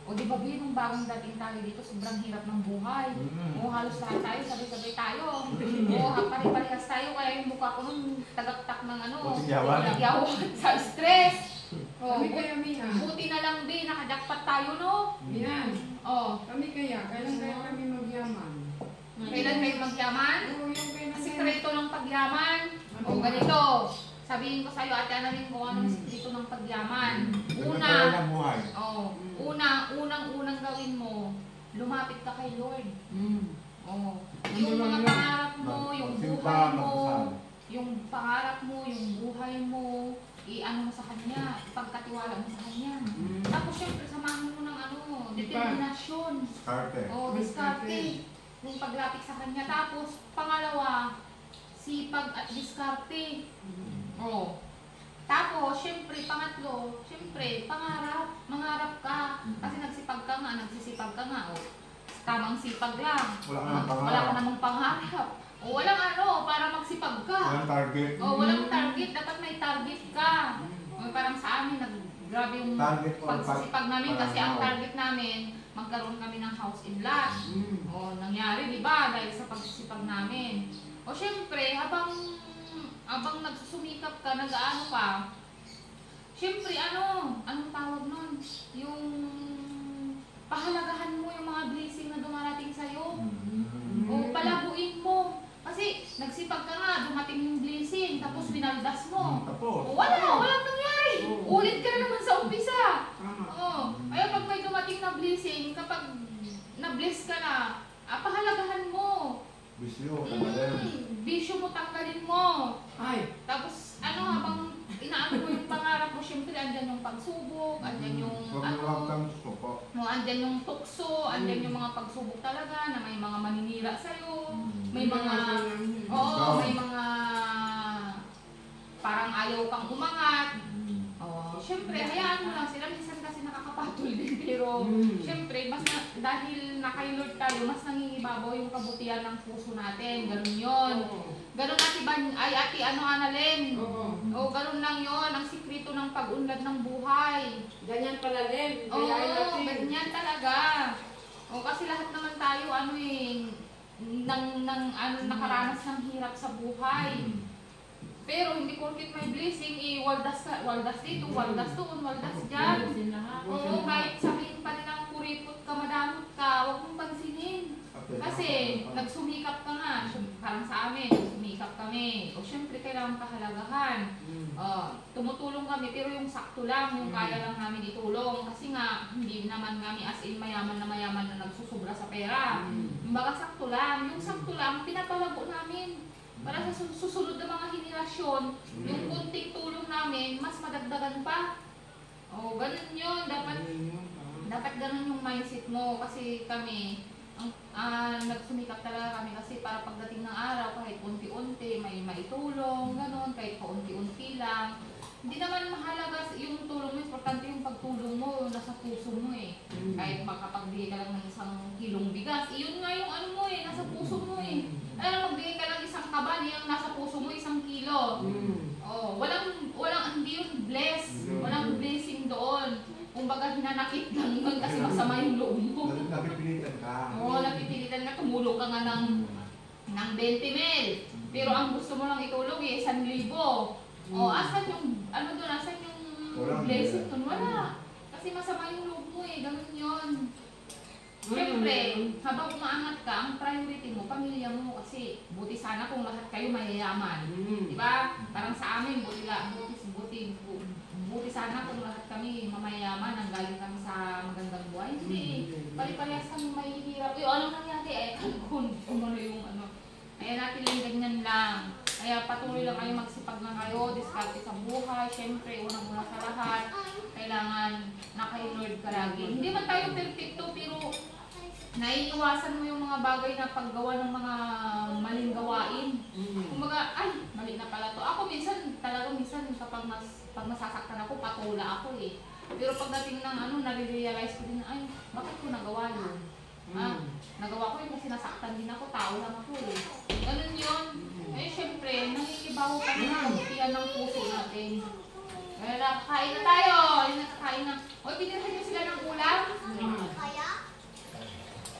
O di ba nung bagong dating tayo dito, sobrang hirap ng buhay. O halos lahat tayo, sabay-sabay tayo. O pare-parehas tayo, kaya yung mukha ko nung tagaktak ng nagyawan sa stress. O, buti na lang din, nakajakpat tayo, no? Yan. O. Kami kailan kami magyaman? Kailan kayo magyaman? Oo, yung kailan. Sikreto ng pagyaman. O ganito, sabihin ko sa'yo, ate Annalyn, kung anong sikreto ng pagyaman. Unang gawin mo, lumapit ka kay Lord. Yung mga pangarap mo, yung buhay mo, yung pangarap mo, yung buhay mo, i-ano mo sa Kanya, ipagkatiwala mo sa Kanya. Tapos syempre, samahan mo ng determinasyon. Diskarte. Yung paglapit sa Kanya. Tapos, pangalawa, sipag at diskarte. Tapos, syempre, pangatlo, syempre, pangarap. Mangarap ka. Kasi nagsipag ka nga, nagsisipag ka nga. Tamang sipag lang. Wala ka namang pangarap. Walang para magsipag ka. Walang target. Walang target. Dapat may target ka. Parang sa amin, grabe yung pagsisipag namin kasi ang target namin, magkaroon kami ng house in lot. Nangyari, di ba? Dahil sa pagsisipag namin. Syempre, habang nagsusumikap ka, nag-aano ka, syempre, anong tawag nun? Yung pahalagahan mo yung mga blessing na dumarating sa'yo. Palaguin mo. Kasi nagsipag ka nga, dumating yung blessing, tapos binaldas mo. Walang nangyari. Ulit ka na naman sa umpisa. Kaya pag may dumating na blessing, kapag na-bless ka na, pahalagahan mo. Bisyo mo, tanggalin mo. Tapos, habang inaano mo yung pangarap mo, syempre, andyan yung pagsubok, andyan yung andyan yung tukso, andyan yung mga pagsubok talaga, na may mga maninira sa'yo, may mga parang ayaw kang umangat. Syempre, hayaan mo lang sila, minsan kasi nakakapatol din, pero syempre, dahil nakay Lord tayo, mas nangingibabaw yung kabutihan ng puso natin, ganun yun. Ganun Ate Annalyn. Ganun lang yun, ang sikreto ng pag-unlad ng buhay. Ganyan pala din. Ganyan talaga. Kasi lahat naman tayo, nakaranas ng hirap sa buhay. Pero hindi porket may blessing, waldas dito, waldas doon, waldas dyan. Kahit sabihin pa nilang kuripot ka, madamot ka, huwag mong pansinin. Kasi nagsumikap ka nga, parang sa amin, nagsumikap kami. Syempre kailangan kahalagahan. Tumutulong kami, pero yung sakto lang, yung kaya lang namin itulong. Kasi nga, hindi naman kami as in mayaman na nagsusubra sa pera. Kumbaga sakto lang. Yung sakto lang, pinapalago namin. Para sa susunod na mga henerasyon, yung kunting tulong namin, mas madagdagan pa. Ganun yun. Dapat ganun yung mindset mo. Kasi kami, nagsumikap talaga kami kasi para pagdating ng araw, kahit unti-unti, may maitulong, ganun, kahit paunti-unti lang. Hindi naman mahalaga yung tulong mo, importante yung pagtulong mo, nasa puso mo Kahit makapagbigay ka lang ng 1 kilong bigas, iyon nga yung nasa puso mo magbigay ka lang 1 kabal, yung nasa puso mo 1 kilo. Hindi yun walang blessing doon. Kumbaga hinanakit lang yun kasi masama yung loob mo. Napipilitan ka. Napipilitan ka, tumulong ka nga ng 20 mil. Pero ang gusto mo lang itulong 1,000. Asan yung, asan yung blessing doon? Wala. Kasi masama yung loob mo ganun yun. Siyempre, habang umaangat ka, ang priority mo, pamilya mo, kasi buti sana kung lahat kayo mayayaman. Diba? Parang sa amin, buti sana kung lahat kami mamayaman, ang galing kami sa magandang buhay. Hindi. Pali-parehas kami may hirap. Anong nangyari? Kung yung Kaya natin lang ganyan lang. Kaya patuloy lang kayo, magsipag na kayo, diskarte sa buhay. Siyempre, unang-una sa lahat, kailangan naka Lord ka lagi. Hindi man tayo perfecto, pero naiiwasan mo yung mga bagay na paggawa ng mga maling gawain. Kumbaga, mali na pala to. Ako minsan kapag nasasaktan ako, patula ako Pero pagdating ng nare-realize ko din na, bakit ko nagawa yun? Nagawa ko yun kasi nasaktan din ako, tao lang ako Ganun yun. Syempre, nangikibaho pa rin ang kabutihan ng puso natin. Kaya kain na tayo! Nakakain na. Pinirhan nyo sila ng